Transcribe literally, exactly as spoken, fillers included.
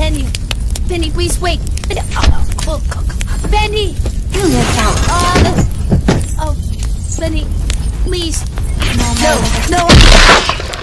Penny, Penny, please wait. Penny, oh, oh, oh, Penny. Oh, oh, Penny, please. No, No, no.